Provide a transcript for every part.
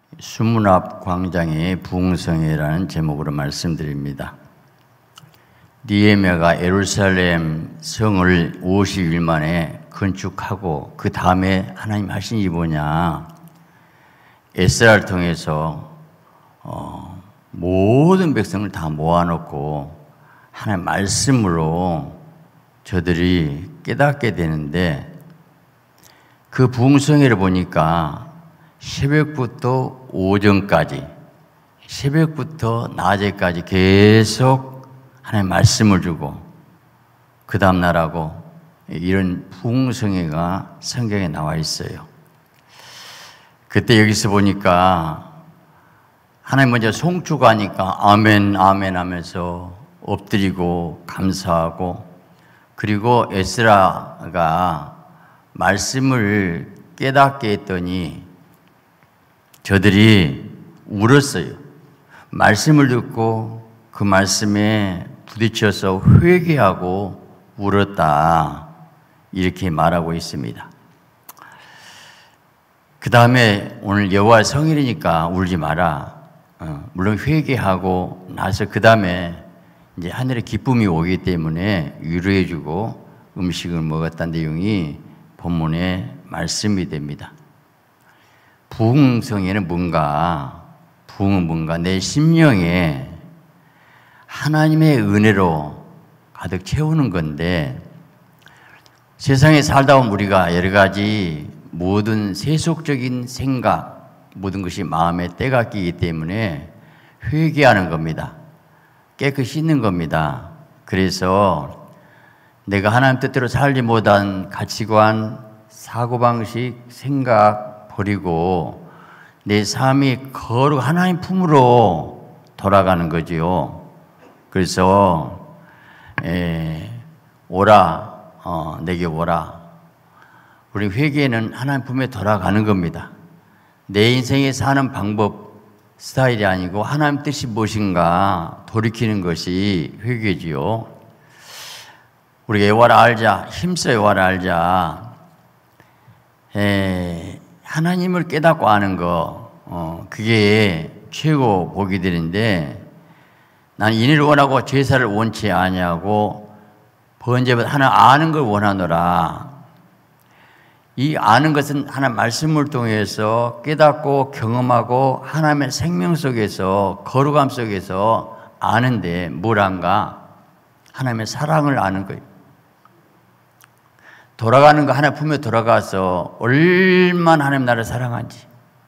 수문 앞 광장의 부흥성회라는 제목으로 말씀드립니다. 느헤미야가 예루살렘 성을 50일 만에 건축하고 그 다음에 하나님 하신 일이 뭐냐, 에스라를 통해서 모든 백성을 다 모아놓고 하나님 말씀으로 저들이 깨닫게 되는데, 그 부흥성회를 보니까 새벽부터 오전까지, 새벽부터 낮에까지 계속 하나님 말씀을 주고 그 다음 날하고, 이런 부흥성회가 성경에 나와 있어요. 그때 여기서 보니까 하나님 먼저 송축하니까 아멘 아멘 하면서 엎드리고 감사하고, 그리고 에스라가 말씀을 깨닫게 했더니 저들이 울었어요. 말씀을 듣고 그 말씀에 부딪혀서 회개하고 울었다, 이렇게 말하고 있습니다. 그 다음에 오늘 여호와 성일이니까 울지 마라. 물론 회개하고 나서 그 다음에 이제 하늘의 기쁨이 오기 때문에 위로해주고 음식을 먹었다는 내용이 본문의 말씀이 됩니다. 부흥성회는 뭔가? 부흥은 뭔가? 내 심령에 하나님의 은혜로 가득 채우는 건데, 세상에 살다 보면 우리가 여러 가지 모든 세속적인 생각, 모든 것이 마음에 때가 끼기 때문에 회개하는 겁니다. 깨끗이 있는 겁니다. 그래서 내가 하나님 뜻대로 살지 못한 가치관, 사고방식, 생각 버리고 내 삶이 거룩 하나님 품으로 돌아가는 거지요. 그래서 오라, 내게 오라. 우리 회개는 하나님 품에 돌아가는 겁니다. 내 인생에 사는 방법, 스타일이 아니고 하나님 뜻이 무엇인가 돌이키는 것이 회개지요. 우리가 여호와를 알자, 힘써 여호와를 알자. 하나님을 깨닫고 아는 거, 그게 최고 복이 되는데, 나는 인을 원하고 제사를 원치 아니하고 번제보다 하나 아는 걸 원하노라. 이 아는 것은 하나님 말씀을 통해서 깨닫고 경험하고 하나님의 생명 속에서, 거룩함 속에서 아는데, 뭘 안가? 하나님의 사랑을 아는 거예요. 돌아가는 거, 하나님 품에 돌아가서 얼마나 하나님 나를 사랑한지.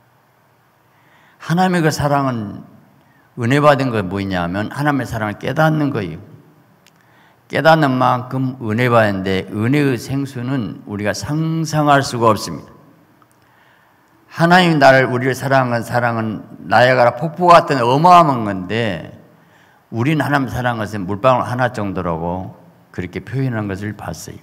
하나님의 그 사랑은, 은혜 받은 거 뭐냐면 하나님의 사랑을 깨닫는 거예요. 깨닫는 만큼 은혜 받는데, 은혜의 생수는 우리가 상상할 수가 없습니다. 하나님이 우리를 사랑한 사랑은 나야가라 폭포 같은 어마어마한 건데, 우리는 하나님 사랑한 것은 물방울 하나 정도라고 그렇게 표현한 것을 봤어요.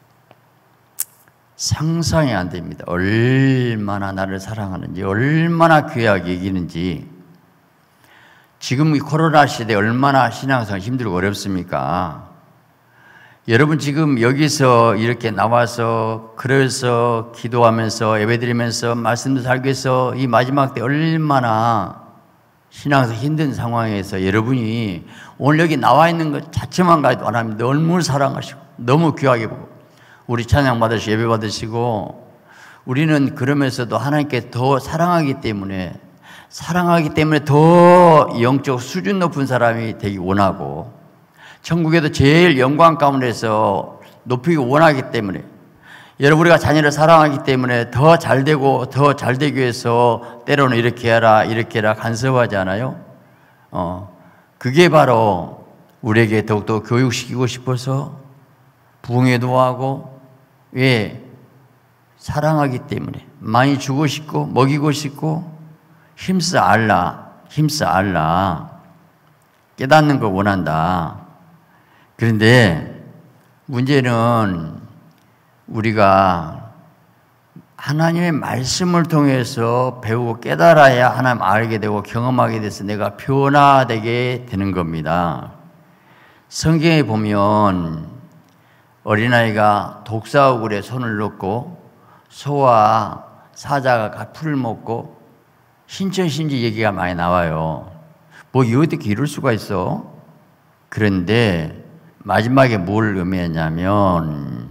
상상이 안 됩니다. 얼마나 나를 사랑하는지, 얼마나 귀하게 여기는지. 지금 이 코로나 시대에 얼마나 신앙생활 힘들고 어렵습니까? 여러분 지금 여기서 이렇게 나와서 그래서 기도하면서 예배드리면서 말씀도 살기 위해서 이 마지막 때 얼마나 신앙에서 힘든 상황에서 여러분이 오늘 여기 나와 있는 것 자체만 가지고 하나님 너무 사랑하시고 너무 귀하게 보고, 우리 찬양 받으시고 예배 받으시고, 우리는 그러면서도 하나님께 더 사랑하기 때문에 더 영적 수준 높은 사람이 되기 원하고, 천국에도 제일 영광 가운데서 높이기 원하기 때문에, 여러분 우리가 자녀를 사랑하기 때문에 더 잘되고 더 잘되기 위해서 때로는 이렇게 해라 이렇게 해라 간섭하지 않아요? 그게 바로 우리에게 더욱더 교육시키고 싶어서 부흥회도 하고, 왜? 사랑하기 때문에 많이 주고 싶고 먹이고 싶고 힘써 알라 깨닫는 걸 원한다. 그런데 문제는 우리가 하나님의 말씀을 통해서 배우고 깨달아야 하나님 알게 되고 경험하게 돼서 내가 변화되게 되는 겁니다. 성경에 보면 어린아이가 독사오굴에 손을 넣고 소와 사자가 풀을 먹고 신천신지 얘기가 많이 나와요. 뭐 어떻게 이럴 수가 있어? 그런데 마지막에 뭘 의미했냐면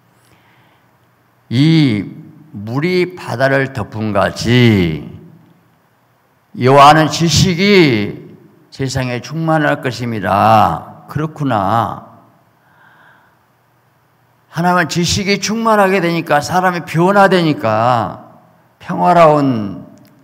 이 물이 바다를 덮은 같이 여호와는 지식이 세상에 충만할 것입니다. 그렇구나. 하나님은 지식이 충만하게 되니까 사람이 변화되니까 평화로운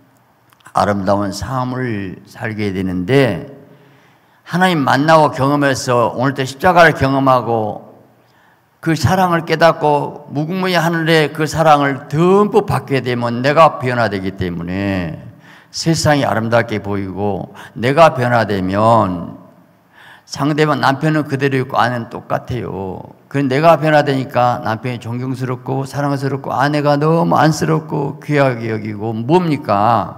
아름다운 삶을 살게 되는데, 하나님 만나고 경험해서 오늘도 십자가를 경험하고 그 사랑을 깨닫고 무궁무진 하늘의 그 사랑을 듬뿍 받게 되면 내가 변화되기 때문에 세상이 아름답게 보이고, 내가 변화되면 상대방 남편은 그대로 있고 아내는 똑같아요. 그런데 내가 변화되니까 남편이 존경스럽고 사랑스럽고 아내가 너무 안쓰럽고 귀하게 여기고, 뭡니까?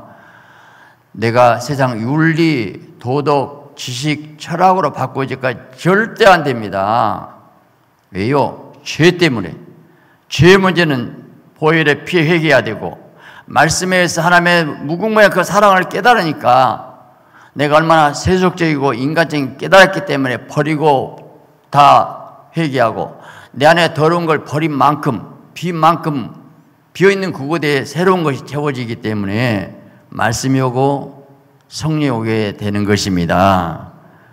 내가 세상 윤리, 도덕, 지식, 철학으로 바꾸기까지 절대 안 됩니다. 왜요? 죄 때문에. 죄 문제는 보혈의 피해 회개해야 되고, 말씀에 의해서 하나님의 무궁무진한 그 사랑을 깨달으니까 내가 얼마나 세속적이고 인간적인 깨달았기 때문에 버리고 다 회개하고, 내 안에 더러운 걸 버린 만큼, 빈만큼 비어있는 그곳에 새로운 것이 채워지기 때문에 말씀이 오고 성령이 오게 되는 것입니다.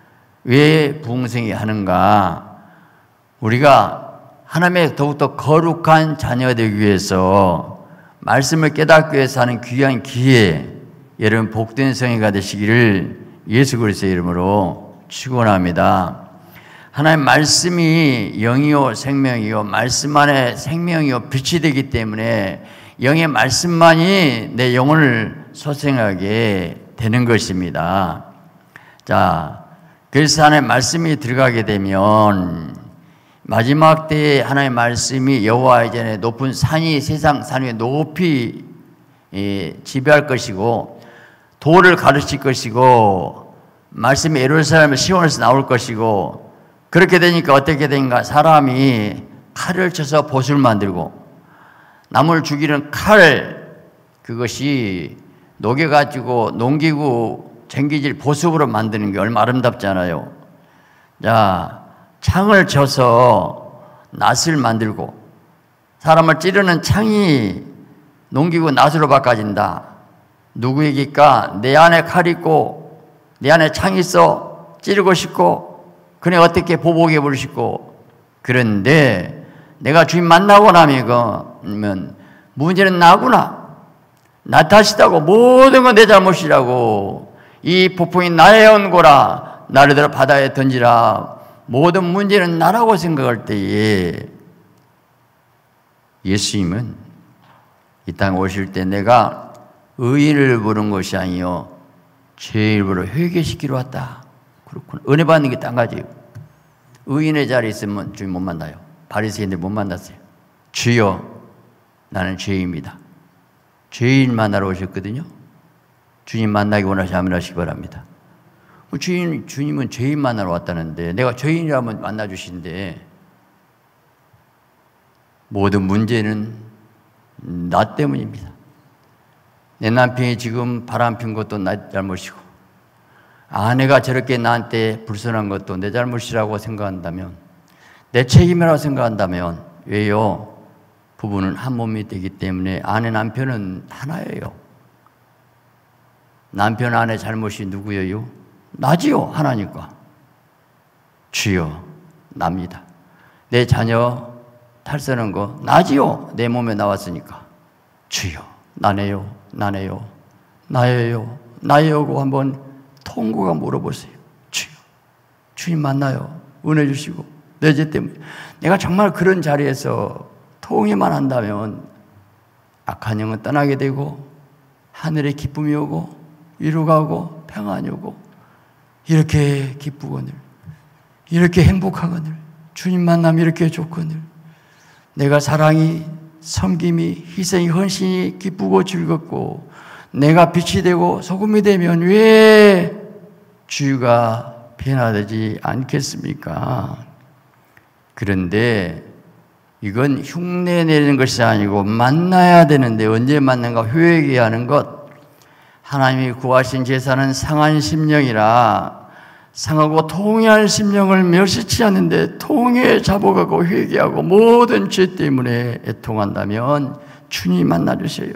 왜 부흥생이 하는가? 우리가 하나님의 더욱더 거룩한 자녀가 되기 위해서, 말씀을 깨닫기 위해서 하는 귀한 기회, 여러분 복된 성회가 되시기를 예수 그리스도의 이름으로 축원합니다. 하나님 말씀이 영이요 생명이요, 말씀 안에 생명이요 빛이 되기 때문에 영의 말씀만이 내 영혼을 소생하게 되는 것입니다. 자, 그래서 하나님의 말씀이 들어가게 되면 마지막 때에 하나님의 말씀이 여호와 이전에 높은 산이 세상 산 위에 높이 지배할 것이고, 도를 가르칠 것이고, 말씀이 예루살렘 시온에서 나올 것이고, 그렇게 되니까 어떻게 되는가? 사람이 칼을 쳐서 보술 만들고, 남을 죽이는 칼, 그것이 녹여가지고 농기구 쟁기질 보습으로 만드는 게 얼마나 아름답잖아요. 자, 창을 쳐서 낫을 만들고, 사람을 찌르는 창이 농기구 낫으로 바꿔진다. 누구에게까? 내 안에 칼 있고 내 안에 창이 있어 찌르고 싶고, 그네 어떻게 보복해 버리고 싶고. 그런데 내가 주님 만나고 나면 문제는 나구나, 나 탓이다고, 모든 건 내 잘못이라고, 이 폭풍이 나의 연고라, 나를 들어 바다에 던지라, 모든 문제는 나라고 생각할 때에 예수님은 이 땅에 오실 때 내가 의인을 부른 것이 아니요 죄를 부르러 회개시키러 왔다. 그렇구나. 은혜 받는 게 딴 가지예요. 의인의 자리에 있으면 주님 못 만나요. 바리새인들 못 만났어요. 주여 나는 죄인입니다. 죄인 만나러 오셨거든요. 주님 만나기 원하시 아멘하시기 바랍니다. 주님은 죄인 만나러 왔다는데, 내가 죄인이라면 만나주신데, 모든 문제는 나 때문입니다. 내 남편이 지금 바람 핀 것도 나 잘못이고, 아내가 저렇게 나한테 불선한 것도 내 잘못이라고 생각한다면, 내 책임이라고 생각한다면, 왜요? 부부는 한 몸이 되기 때문에 아내 남편은 하나예요. 남편 아내 잘못이 누구예요? 나지요. 하나니까. 주여 납니다. 내 자녀 탈선한 거 나지요. 내 몸에 나왔으니까. 주여 나네요. 나네요. 나예요. 나예요고 한번 통곡아 물어보세요. 주여 주님 만나요. 은혜 주시고, 내 죄 때문에 내가 정말 그런 자리에서 통회만 한다면 악한 영은 떠나게 되고, 하늘에 기쁨이 오고 위로가 오고 평안이 오고, 이렇게 기쁘거늘, 이렇게 행복하거늘, 주님 만나면 이렇게 좋거늘, 내가 사랑이, 섬김이, 희생이, 헌신이 기쁘고 즐겁고, 내가 빛이 되고 소금이 되면 왜 주가 변화되지 않겠습니까? 그런데 이건 흉내 내는 것이 아니고 만나야 되는데, 언제 만난가? 회개하는 것. 하나님이 구하신 제사는 상한 심령이라 상하고 통회할 심령을 멸시치 않는데 통회에 잡아가고 회개하고 모든 죄 때문에 애통한다면 주님 만나주세요.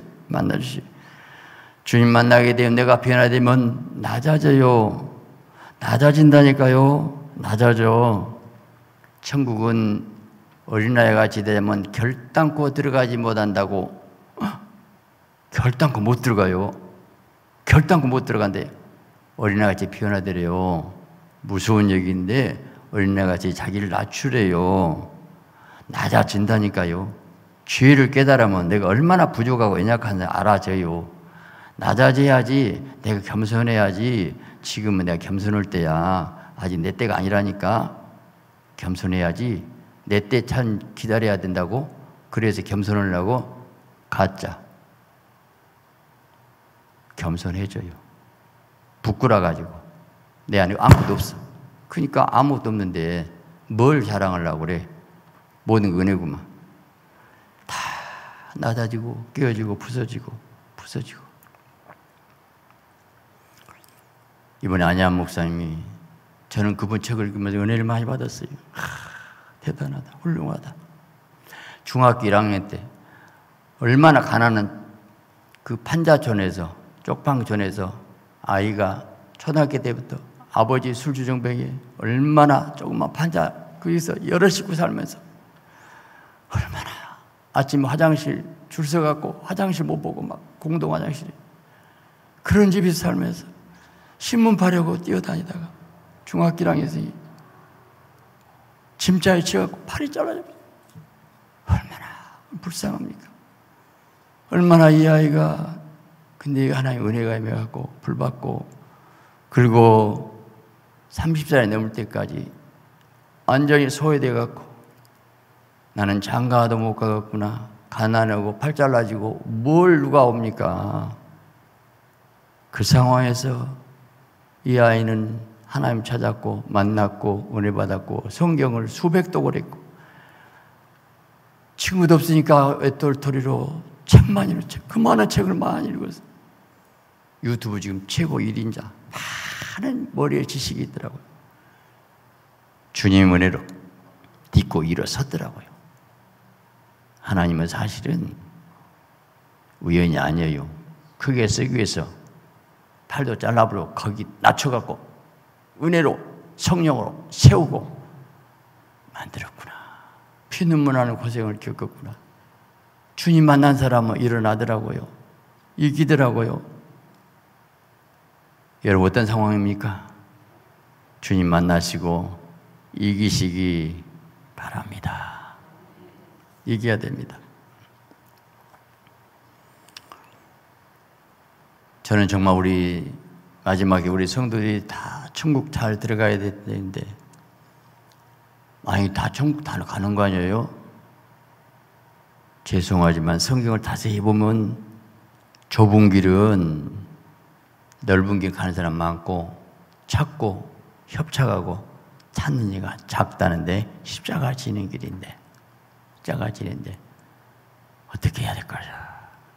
주님 만나게 되면 내가 변화되면 낮아져요. 낮아진다니까요. 낮아져. 천국은 어린아이같이 되면 결단코 들어가지 못한다고. 결단코 못 들어가요. 결단코 못 들어간대요. 어린아이같이 변화되래요. 무서운 얘기인데 어린아이같이 자기를 낮추래요. 낮아진다니까요. 죄를 깨달으면 내가 얼마나 부족하고 연약한지 알아져요. 낮아져야지. 내가 겸손해야지. 지금은 내가 겸손할 때야. 아직 내 때가 아니라니까. 겸손해야지. 내 때 참 기다려야 된다고. 그래서 겸손하려고 가짜. 겸손해져요. 부끄러워가지고 내 안에 아무것도 없어. 그러니까 아무것도 없는데 뭘 자랑하려고 그래. 모든 은혜구만. 다 낮아지고 깨어지고 부서지고. 이번에 안희한 목사님이, 저는 그분 책을 읽으면서 은혜를 많이 받았어요. 대단하다, 훌륭하다. 중학교 1학년 때 얼마나 가난한 그 판자촌에서, 쪽방촌에서 아이가 초등학교 때부터 아버지 술주정뱅이에 얼마나 조그만 판자 거기서 여러 식구 살면서 얼마나 아침 화장실 줄 서갖고 화장실 못 보고 막 공동 화장실에 그런 집에서 살면서 신문 파려고 뛰어다니다가 중학교 1학년에서 짐자에 치갖고 팔이 잘라졌어요. 얼마나 불쌍합니까? 얼마나 이 아이가, 근데 하나님 은혜가 임해갖고 불받고, 그리고 30살이 넘을 때까지 완전히 소외돼갖고 나는 장가도 못 가겠구나, 가난하고 팔 잘라지고 뭘 누가 옵니까? 그 상황에서 이 아이는 하나님 찾았고 만났고 은혜 받았고 성경을 수백 독을 했고, 친구도 없으니까 외톨토리로 책 많이 읽었죠. 그 많은 책을 많이 읽었어요. 유튜브 지금 최고 1인자, 많은 머리에 지식이 있더라고요. 주님 은혜로 딛고 일어섰더라고요. 하나님은 사실은 우연이 아니에요. 크게 쓰기 위해서 팔도 잘라버리고 거기 낮춰갖고 은혜로 성령으로 세우고 만들었구나. 피눈물 나는 고생을 겪었구나. 주님 만난 사람은 일어나더라고요. 이기더라고요. 여러분 어떤 상황입니까? 주님 만나시고 이기시기 바랍니다. 이겨야 됩니다. 저는 정말 마지막에 우리 성도들이 다 천국 잘 들어가야 되는데, 아니 다 천국 다 가는 거 아니에요? 죄송하지만 성경을 자세히 보면 좁은 길은 넓은 길 가는 사람 많고, 찾고 협착하고 찾는 이가 작다는데 십자가 지는 길인데, 어떻게 해야 될까요?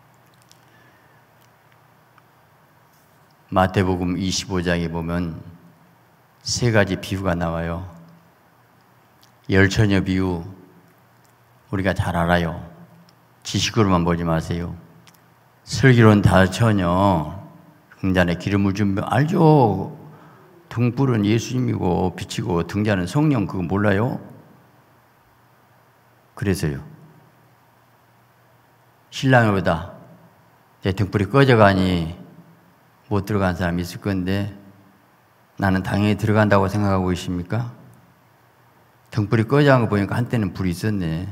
마태복음 25장에 보면 세 가지 비유가 나와요. 열처녀 비유, 우리가 잘 알아요. 지식으로만 보지 마세요. 슬기로운 다처녀, 등잔에 기름을 준비, 알죠? 등불은 예수님이고 빛이고 등잔은 성령, 그거 몰라요? 그래서요, 신랑이 오다 내 등불이 꺼져가니 못 들어간 사람이 있을 건데 나는 당연히 들어간다고 생각하고 계십니까? 등불이 꺼져간 거 보니까 한때는 불이 있었네.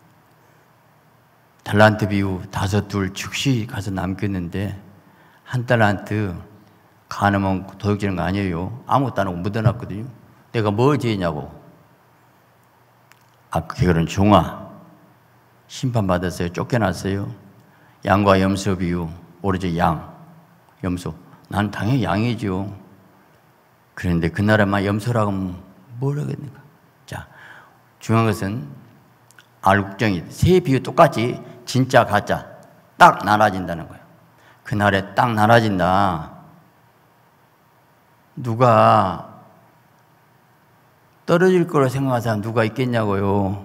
달란트 비유, 5둘 즉시 가서 남겼는데 한 달란트 가늠은 도둑질한 거 아니에요. 아무것도 안 하고 묻어놨거든요. 내가 뭘 죄냐고. 그거는 종아, 심판받았어요. 쫓겨났어요. 양과 염소 비유, 오로지 양, 염소. 난 당연히 양이죠. 그런데 그 나라만 염소라고 하면 뭘 하겠는가. 자, 중요한 것은 알국정이 세 비유 똑같이 진짜 가짜 딱 나눠진다는 거예요. 그날에 딱 나눠진다. 누가 떨어질 거로 생각하는 사람 누가 있겠냐고요.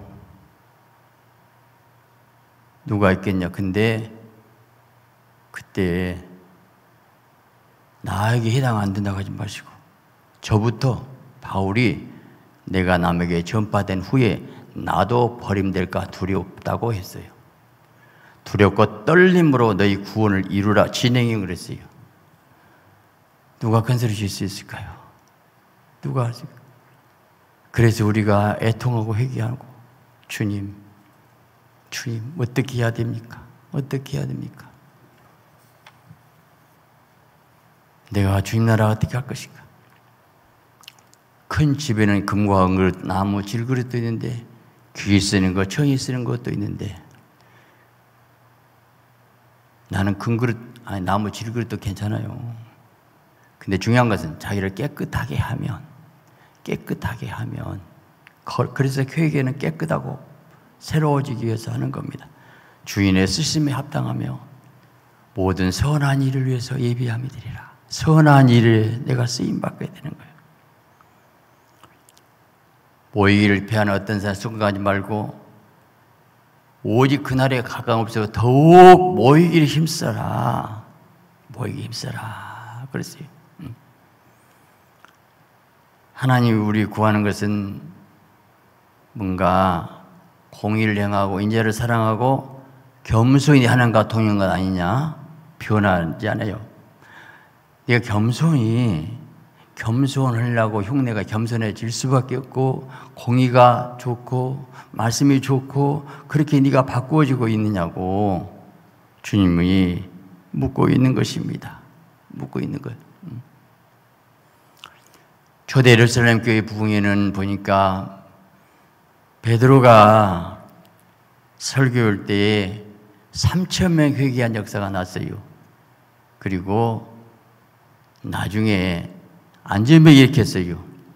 누가 있겠냐. 근데 그때 나에게 해당 안 된다고 하지 마시고, 저부터 바울이 내가 남에게 전파된 후에 나도 버림될까 두렵다고 했어요. 두렵고 떨림으로 너희 구원을 이루라. 진행이 그랬어요. 누가 큰소리 칠 수 있을까요? 누가 할까요? 그래서 우리가 애통하고 회개하고, 주님 어떻게 해야 됩니까? 어떻게 해야 됩니까? 내가 주님 나라 어떻게 할 것인가? 큰 집에는 금과 은그릇, 나무 질그릇도 있는데, 귀 쓰는 것, 청이 쓰는 것도 있는데, 나는 금그릇, 나무 질그릇도 괜찮아요. 근데 중요한 것은 자기를 깨끗하게 하면, 그래서 교회는 깨끗하고 새로워지기 위해서 하는 겁니다. 주인의 쓰심에 합당하며 모든 선한 일을 위해서 예비함이 되리라. 선한 일에 내가 쓰임받게 되는 거예요. 모이기를 피하는 어떤 사람 순간하지 말고, 오직 그날에 가까움없어 더욱 모이기를 힘써라. 모이기 힘써라. 그랬어요. 하나님이 우리 구하는 것은 뭔가 공의를 행하고 인자를 사랑하고 겸손히 하나님과 동행한 것 아니냐? 변하지 않아요. 네가 겸손하려고 흉내가 겸손해질 수밖에 없고, 공의가 좋고 말씀이 좋고 그렇게 네가 바꾸어지고 있느냐고 주님이 묻고 있는 것입니다. 묻고 있는 것. 초대 예루살렘 교회 부흥회는 보니까 베드로가 설교할 때에 3,000명 회개한 역사가 났어요. 그리고 나중에 안전병이 일으켰어요.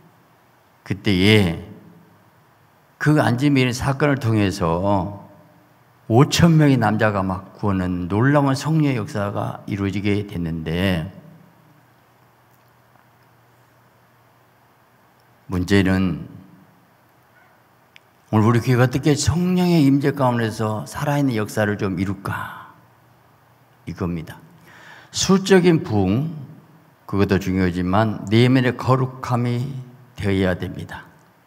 그때에 그 안전병 사건을 통해서 5,000명의 남자가 막 구하는 놀라운 성령의 역사가 이루어지게 됐는데, 문제는 오늘 우리 교회가 어떻게 성령의 임재 가운데서 살아있는 역사를 좀 이룰까? 이겁니다. 수적인 부흥, 그것도 중요하지만 내면의 거룩함이 되어야 됩니다.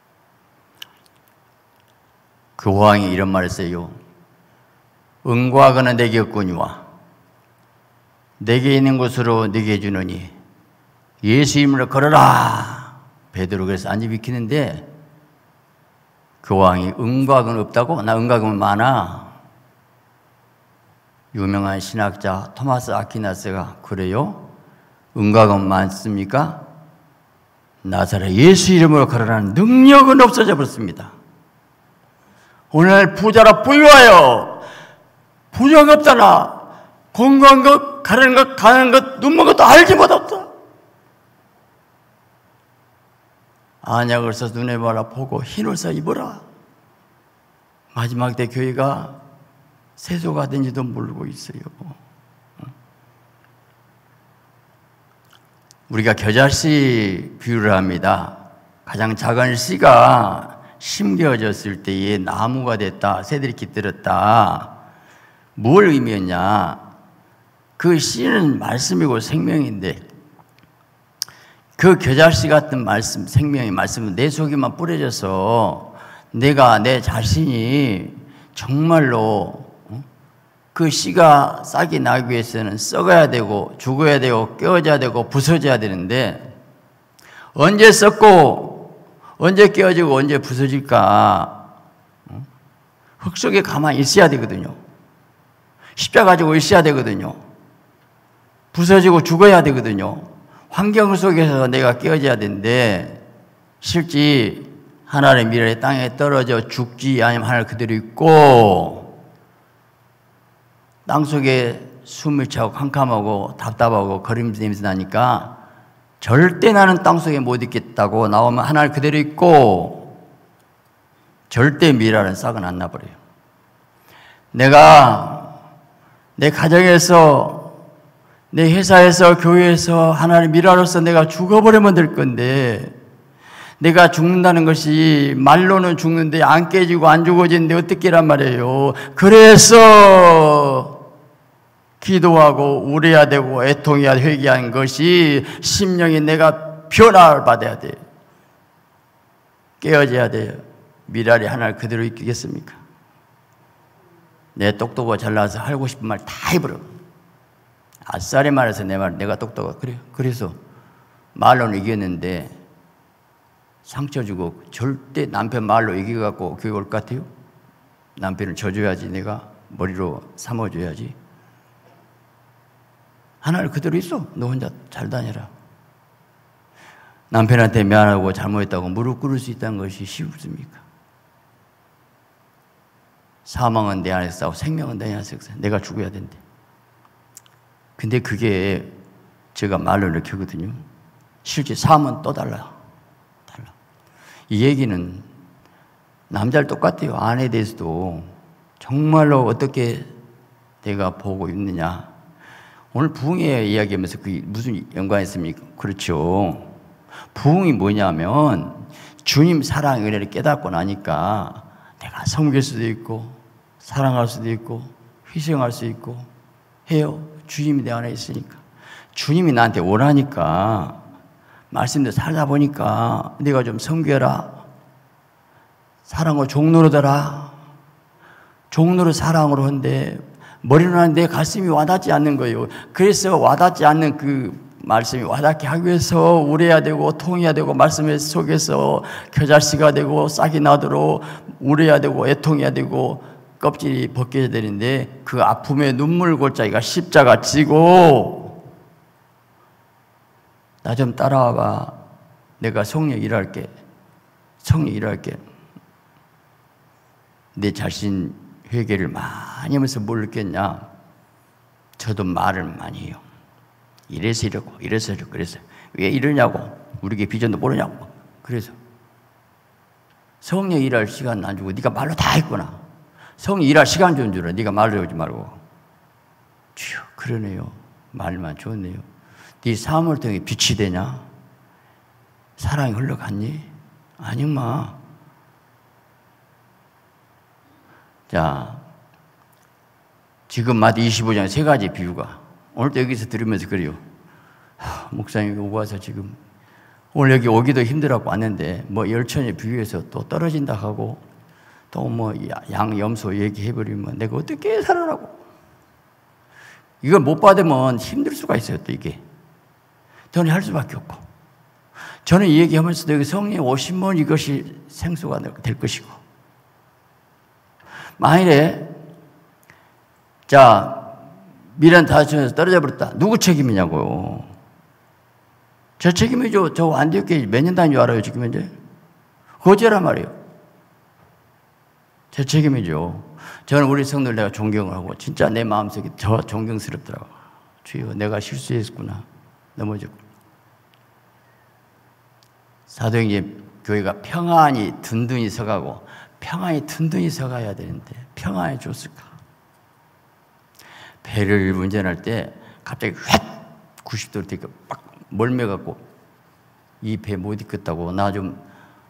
그 왕이 이런 말을 했어요. 은과 금은 내게 없거니와 내게 있는 곳으로 내게 주노니 예수 이름으로 걸어라. 베드로 그래서 안지 비키는데, 그 왕이 은과 금은 없다고? 나 은과 금은 많아. 유명한 신학자 토마스 아퀴나스가 그래요? 은과 금은 많습니까? 나사렛 예수 이름으로 걸어라는 능력은 없어져 버렸습니다. 오늘 부자라 부유하여 부자가 없잖아. 건강한 것, 가라는 것, 가는 것, 눈먼 것도 알지 못했다. 안약을 써서 눈에 봐라 보고 흰옷 사 입어라. 마지막 때 교회가 세조가 된지도 모르고 있어요. 우리가 겨자씨 비유를 합니다. 가장 작은 씨가 심겨졌을 때에 나무가 됐다, 새들이 깃들었다. 뭘 의미했냐? 그 씨는 말씀이고 생명인데, 그 겨자씨 같은 말씀, 생명의 말씀은 내 속에만 뿌려져서 내가 내 자신이 정말로 그 씨가 싹이 나기 위해서는 썩어야 되고 죽어야 되고 깨어져야 되고 부서져야 되는데, 언제 썩고 언제 깨어지고 언제 부서질까? 흙 속에 가만히 있어야 되거든요. 십자가 가지고 있어야 되거든요. 부서지고 죽어야 되거든요. 환경 속에서 내가 깨어져야 되는데, 실제 하나님의 미래의 땅에 떨어져 죽지 아니면 하늘 그대로 있고, 땅속에 숨을 차고 캄캄하고 답답하고 거리면서 냄새 나니까 절대 나는 땅속에 못 있겠다고 나오면 하늘 그대로 있고, 절대 미라는 싹은 안 나버려요. 내가 내 가정에서 내 회사에서 교회에서 하나님 일하로서 내가 죽어버리면 될 건데 내가 죽는다는 것이 말로는 죽는데 안 깨지고 안 죽어지는데 어떻게란 말이에요. 그래서 기도하고 울어야 되고 애통해야 회개한 것이 심령이 내가 변화를 받아야 돼요. 깨어져야 돼요. 미랄이 하나를 그대로 이기겠습니까? 내 똑똑하고 잘나서 하고 싶은 말 다 해버려. 아싸리 말해서 내 말 내가 똑똑하고 그래요. 그래서 말로는 이겼는데 상처 주고 절대 남편 말로 이겨갖고 교회 올 것 같아요? 남편을 져줘야지 내가 머리로 삼아줘야지. 하나를 그대로 있어. 너 혼자 잘 다녀라. 남편한테 미안하고 잘못했다고 무릎 꿇을 수 있다는 것이 쉽습니까? 사망은 내 안에서 싸우고 생명은 내 안에서 싸우고 내가 죽어야 된대. 근데 그게 제가 말로 이렇게 하거든요. 실제 삶은 또 달라. 이 얘기는 남자를 똑같아요. 아내에 대해서도 정말로 어떻게 내가 보고 있느냐. 오늘 부흥회 이야기하면서 그게 무슨 연관이 있습니까? 그렇죠. 부흥이 뭐냐면 주님 사랑 은혜를 깨닫고 나니까 내가 섬길 수도 있고 사랑할 수도 있고 희생할 수 있고 해요. 주님이 내 안에 있으니까. 주님이 나한테 원하니까 말씀대로 살다 보니까 네가 좀 섬겨라. 사랑으로 종로로 더라. 종로를 사랑으로 한데 머리로 하는데 가슴이 와닿지 않는 거예요. 그래서 와닿지 않는 그 말씀이 와닿게 하기 위해서 울어야 되고 통해야 되고 말씀 속에서 겨자씨가 되고 싹이 나도록 울어야 되고 애통해야 되고 껍질이 벗겨야 되는데 그 아픔의 눈물 골짜기가 십자가 지고 나 좀 따라와봐. 내가 성령 일할게. 성령 일할게. 내 자신 회개를 많이 하면서 뭘 느꼈냐? 저도 말을 많이 해요. 이래서 이러고 이래서 이러고 그래서 왜 이러냐고 우리에게 비전도 모르냐고. 그래서 성령 일할 시간 안 주고 네가 말로 다 했구나. 성령 일할 시간 좀 주라. 네가 말로 하지 말고. 주여 그러네요. 말만 좋네요. 네 삶을 통해 빛이 되냐? 사랑이 흘러갔니? 아니 마. 자, 지금 마태 25장 세 가지 비유가 오늘도 여기서 들으면서 그래요. 목사님 오고 와서 지금 오늘 여기 오기도 힘들었고 왔는데 뭐 열천에 비유해서 또 떨어진다 하고 또 뭐 양염소 얘기해버리면 내가 어떻게 살아라고. 이걸 못 받으면 힘들 수가 있어요. 또 이게 저는 할 수밖에 없고 저는 이 얘기하면서도 여기 성령이 오시면 이것이 생수가 될 것이고 만일에 자 미련 다스에서 떨어져 버렸다. 누구 책임이냐고요. 저 책임이죠. 저 안디옥교회 몇 년 다닌 줄 알아요 지금 현재. 거제란 말이에요. 제 책임이죠. 저는 우리 성도들 내가 존경을 하고 진짜 내 마음속에 저 존경스럽더라고. 주여 내가 실수했구나. 넘어졌고. 사도행전 교회가 평안히 든든히 서가고 평안히 든든히 서가야 되는데 평안해 줬을까? 배를 운전할 때 갑자기 휙 90도로 되게 막 멀매갖고 이 배 못 이끌었다고 나 좀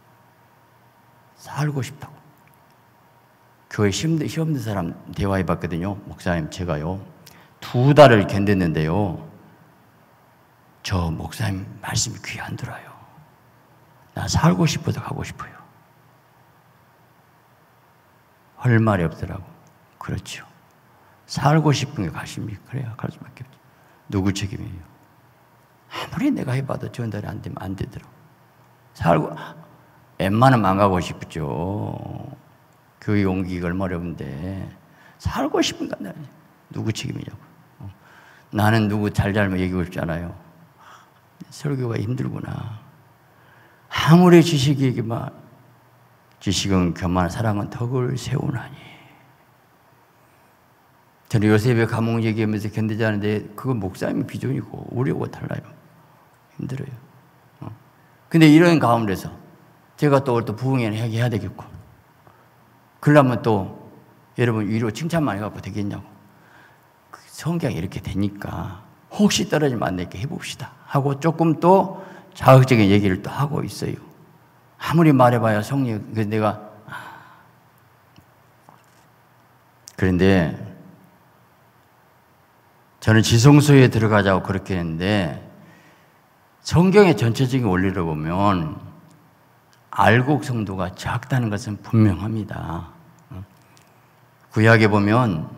살고 싶다고. 교회 시험 없는 사람 대화해봤거든요. 목사님 제가요 2달을 견뎠는데요. 저 목사님 말씀이 귀에 안 들어요. 나 살고 싶어서 가고 싶어요. 할 말이 없더라고. 그렇죠. 살고 싶은 게 가십니까? 그래야 갈 수밖에 없죠. 누구 책임이에요? 아무리 내가 해봐도 전달이 안 되면 안 되더라고. 살고 웬만하면 안 가고 싶죠. 교회 옮기기가 얼마나 어려운데 살고 싶은 건 누구 책임이냐고. 나는 누구 잘잘못 얘기하고 싶지 않아요. 설교가 힘들구나. 아무리 지식이 얘기만 지식은 교만 사랑은 덕을 세우나니. 저는 요셉의 감옥 얘기하면서 견디지 않는데 그건 목사님의 비전이고 우리하고 달라요. 힘들어요. 근데 이런 가운데서 제가 또 부흥회는 해야 되겠고 그러려면 또 여러분 위로 칭찬만 해갖고 되겠냐고. 성경이 이렇게 되니까 혹시 떨어지면 안 되니까 해봅시다 하고 조금 또 자극적인 얘기를 또 하고 있어요. 아무리 말해봐야 성령, 그래서 내가 그런데 저는 지성소에 들어가자고 그렇게 했는데 성경의 전체적인 원리를 보면 알곡 성도가 작다는 것은 분명합니다. 구약에 보면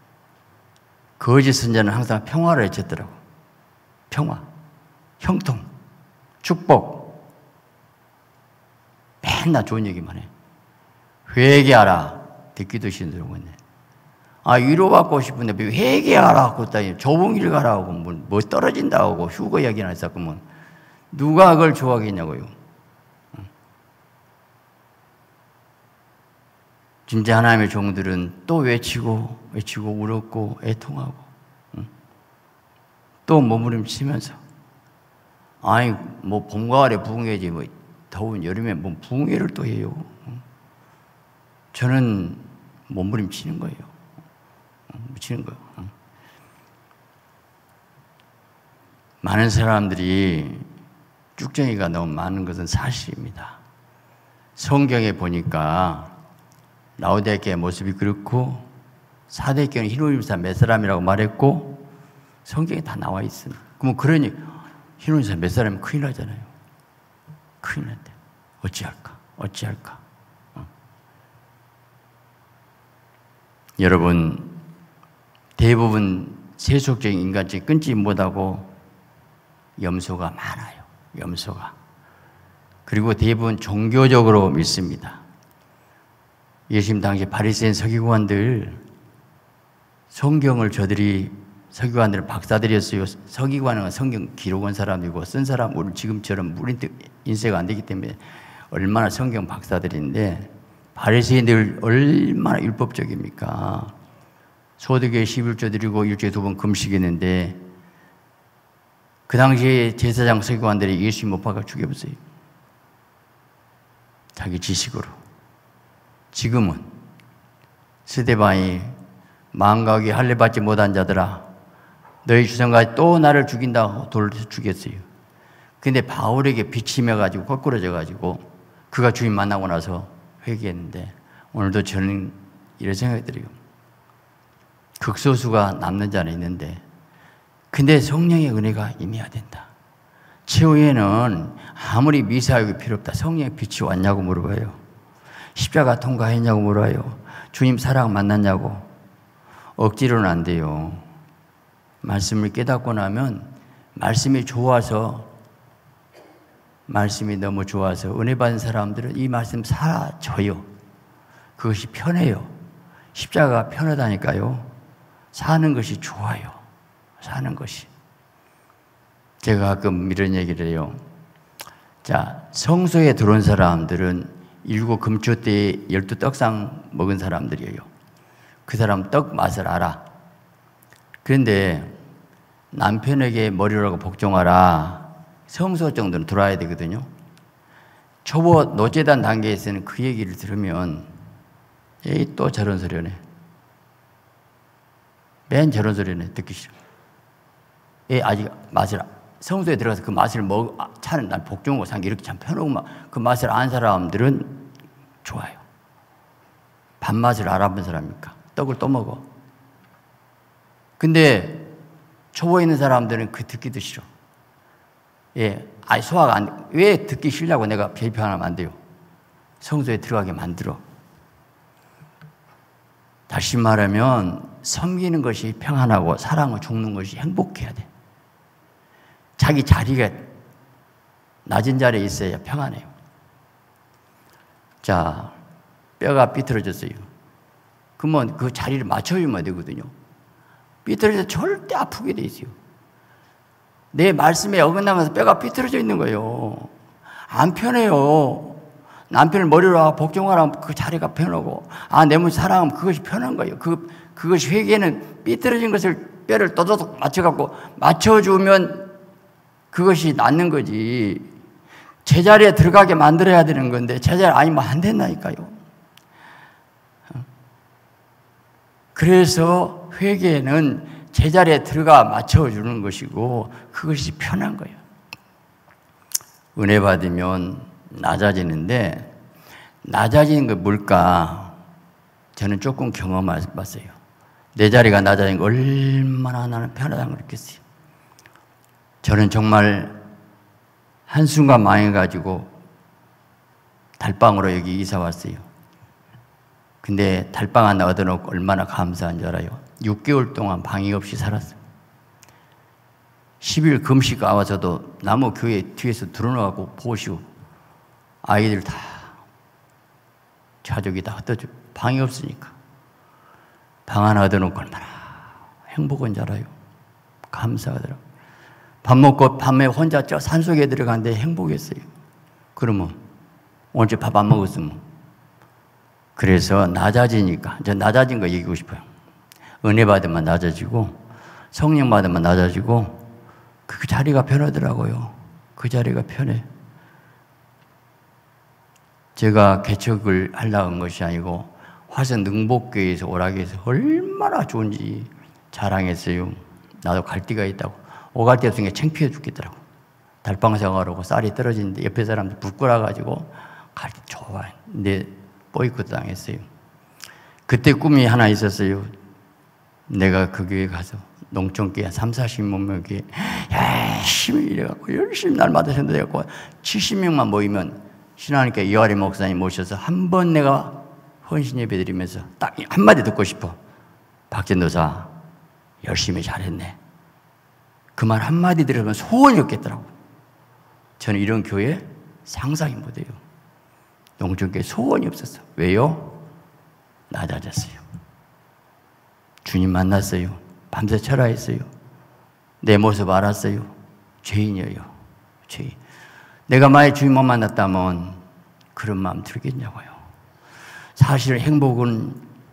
거짓 선자는 항상 평화를 외쳤더라고. 평화, 형통, 축복. 맨날 좋은 얘기만 해. 회개하라. 듣기도 싫은 소리 하고 있네. 위로받고 싶은데 회개하라 하고 있다니 좁은 길 가라 하고 뭐 떨어진다 하고 휴거 이야기나 했었구먼. 누가 그걸 좋아하겠냐고요. 진짜 하나님의 종들은 또 외치고 울었고 애통하고 또 몸부림치면서 뭐 봄 가을에 부흥회지 뭐 더운 여름에 뭐 부흥회를 또 해요. 저는 몸부림치는 거예요. 미치는 거예요. 많은 사람들이 쭉정이가 너무 많은 것은 사실입니다. 성경에 보니까 라오디게아의 모습이 그렇고 사대교는 히노니무사 몇 사람이라고 말했고 성경에 다 나와 있습니다. 그럼 그러니 히노니무사 몇 사람이면 큰일 나잖아요. 큰일 난대. 어찌할까? 여러분, 대부분 세속적인 인간적인 끊지 못하고 염소가 많아요. 염소가. 그리고 대부분 종교적으로 믿습니다. 예수님 당시 바리새인 서기관들 성경을 저들이 서기관들은 박사들이었어요. 서기관은 성경 기록한 사람이고 쓴 사람 우리 지금처럼 우리 인쇄가 안 되기 때문에 얼마나 성경 박사들인데 바리새인들 얼마나 율법적입니까? 소득에 11조 드리고 일주일에 2번 금식했는데 그 당시에 제사장 서기관들이 예수님 못 박아 죽여보세요. 자기 지식으로. 지금은 스데반이 망각이 할례 받지 못한 자들아 너희 주성까지 또 나를 죽인다고 돌로 죽였어요. 근데 바울에게 비침해가지고 거꾸러져가지고 그가 주님 만나고 나서 회개했는데 오늘도 저는 이런 생각이 들어요. 극소수가 남는 자는 있는데 근데 성령의 은혜가 임해야 된다. 최후에는 아무리 미사역이 필요 없다. 성령의 빛이 왔냐고 물어봐요. 십자가 통과했냐고 물어요. 주님 사랑 만났냐고. 억지로는 안 돼요. 말씀을 깨닫고 나면 말씀이 좋아서 말씀이 너무 좋아서 은혜 받은 사람들은 이 말씀 사라져요. 그것이 편해요. 십자가가 편하다니까요. 사는 것이 좋아요. 사는 것이. 제가 가끔 이런 얘기를 해요. 자, 성소에 들어온 사람들은 7 금초 때에 12 떡상 먹은 사람들이에요. 그 사람 떡 맛을 알아. 그런데 남편에게 머리라고 복종하라. 성소 정도는 들어와야 되거든요. 초보 노제단 단계에서는 그 얘기를 들으면 에이 또 저런 소리네. 맨 저런 소리네. 듣기 싫어. 아직 맛을 성소에 들어가서 그 맛을 차는 난 복종하고 산 게 이렇게 참 편하고 그 맛을 아는 사람들은 좋아요. 밥맛을 알아본 사람입니까? 떡을 또 먹어. 근데 초보에 있는 사람들은 그 듣기도 싫어. 소화가 안 돼. 왜 듣기 싫냐고 내가 비판하면 안 돼요. 성소에 들어가게 만들어. 다시 말하면 섬기는 것이 평안하고 사랑을 죽는 것이 행복해야 돼. 자기 자리가 낮은 자리에 있어야 평안해요. 자, 뼈가 삐뚤어졌어요. 그러면 그 자리를 맞춰주면 되거든요. 삐뚤어져서 절대 아프게 돼 있어요. 내 말씀에 어긋나면서 뼈가 삐뚤어져 있는 거예요. 안 편해요. 남편을 머리로 복종하라면 그 자리가 편하고, 내 몸 사랑하면 그것이 편한 거예요. 그것이 회개는 삐뚤어진 것을 뼈를 또도독 맞춰주면 그것이 낫는 거지. 제자리에 들어가게 만들어야 되는 건데, 제자리 아니면 안 된다니까요. 그래서 회개는 제자리에 들어가 맞춰주는 것이고 그것이 편한 거예요. 은혜 받으면 낮아지는데 낮아지는 게 뭘까? 저는 조금 경험해봤어요. 내 자리가 낮아진 거 얼마나 나는 편하다는 걸 느꼈어요. 저는 정말 한순간 망해가지고 달방으로 여기 이사 왔어요. 근데 달방 하나 얻어놓고 얼마나 감사한 줄 알아요? 6개월 동안 방해 없이 살았어요. 10일 금식 와서도 나무 교회 뒤에서 들어놓고 보시고 아이들 다 가족이 다 흩어지고 방이 없으니까 방 하나 얻어놓고 얼마나 행복한 줄 알아요? 감사하더라고요. 밥 먹고 밤에 혼자 저 산속에 들어갔는데 행복했어요. 그러면 오늘 밥 안 먹었으면. 그래서 낮아지니까, 저 낮아진 거 얘기하고 싶어요. 은혜 받으면 낮아지고 성령 받으면 낮아지고 그 자리가 편하더라고요. 그 자리가 편해. 제가 개척을 하려고 한 것이 아니고 화성 능복교회에서 오라고 해서 얼마나 좋은지 자랑했어요. 나도 갈 데가 있다고. 오갈 데 없으니까 창피해 죽겠더라고. 달방 생활하고 쌀이 떨어지는데 옆에 사람들 부끄러워가지고 갈 때 좋아. 근데 보이콧 당했어요. 그때 꿈이 하나 있었어요. 내가 그 교회 가서 농촌교회 30-40명 교회 열심히 일해갖고 열심히 날마다 전도해갖고 70명만 모이면 신하니까 이화리 목사님 모셔서 한 번 내가 헌신 예배 드리면서 딱 한마디 듣고 싶어. 박전도사 열심히 잘했네. 그 말 한마디 들으면 소원이 없겠더라고. 저는 이런 교회 상상이 못해요. 농촌교회 소원이 없었어. 왜요? 낮아졌어요. 주님 만났어요. 밤새 철화했어요. 내 모습 알았어요. 죄인이에요. 죄인. 내가 만약 주님만 만났다면 그런 마음 들겠냐고요. 사실 행복은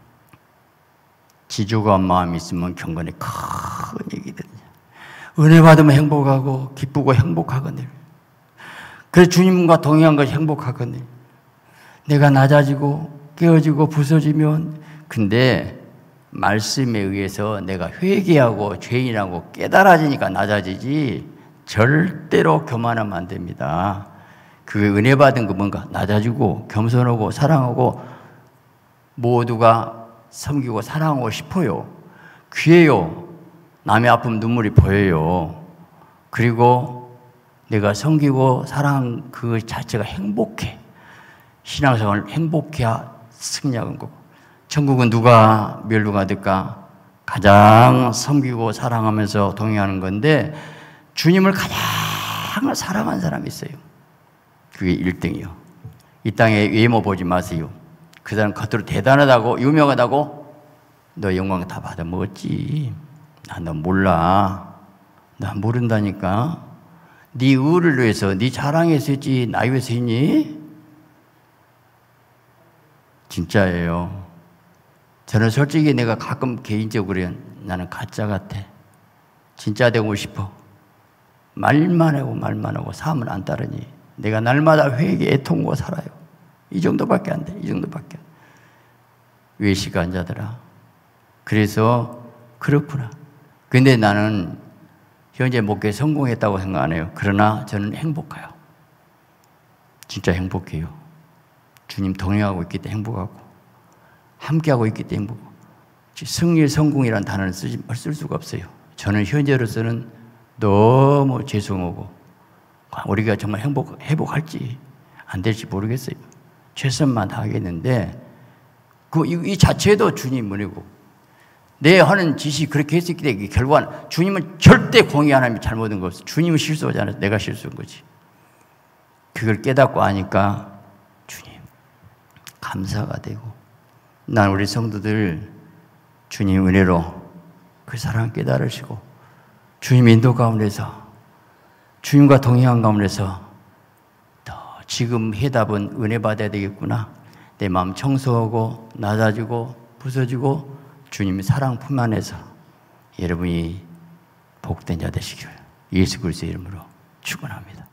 지조가 마음이 있으면 경건에 큰 얘기거든요. 은혜 받으면 행복하고 기쁘고 행복하거든요. 그래서 주님과 동행한 것이 행복하거든요. 내가 낮아지고 깨어지고 부서지면 근데 말씀에 의해서 내가 회개하고 죄인하고 깨달아지니까 낮아지지 절대로 교만하면 안 됩니다. 그게 은혜 받은 거 뭔가 낮아지고 겸손하고 사랑하고 모두가 섬기고 사랑하고 싶어요. 귀해요. 남의 아픔 눈물이 보여요. 그리고 내가 섬기고 사랑한 그 자체가 행복해. 신앙생활을 행복해야 승리하는 거고. 천국은 누가 멸류가 될까? 가장 섬기고 사랑하면서 동행하는 건데 주님을 가장 사랑한 사람이 있어요. 그게 1등이요. 이 땅에 외모 보지 마세요. 그 사람 겉으로 대단하다고 유명하다고 너 영광 다 받아먹었지. 너 몰라. 나 모른다니까. 네 의를 위해서 네 자랑해서 했지 나 위해서 했니? 진짜예요. 저는 솔직히 내가 가끔 개인적으로 나는 가짜 같아. 진짜 되고 싶어. 말만 하고 삶은 안 따르니 내가 날마다 회개 애통하고 살아요. 이 정도밖에 안 돼. 이 정도밖에. 외식한 자들아. 그래서 그렇구나. 근데 나는 현재 목회에 성공했다고 생각 안 해요. 그러나 저는 행복해요. 진짜 행복해요. 주님 동행하고 있기 때문에 행복하고 함께하고 있기 때문에 행복하고 승리, 성공이라는 단어를 쓸 수가 없어요. 저는 현재로서는 너무 죄송하고 우리가 정말 회복할지 안 될지 모르겠어요. 최선만 다하겠는데 이 자체도 주님 은혜고 내 하는 짓이 그렇게 했었기 때문에 결과는 주님은 절대 공의 하나님이 잘못한 거 없어. 주님은 실수하지 않아서 내가 실수한 거지. 그걸 깨닫고 하니까 주님 감사가 되고 난 우리 성도들 주님 은혜로 그 사랑 깨달으시고 주님 인도 가운데서 주님과 동행한 가운데서 더 지금 해답은 은혜 받아야 되겠구나. 내 마음 청소하고 낮아지고 부서지고 주님의 사랑 품 안에서 여러분이 복된 자 되시길 예수 그리스도의 이름으로 축원합니다.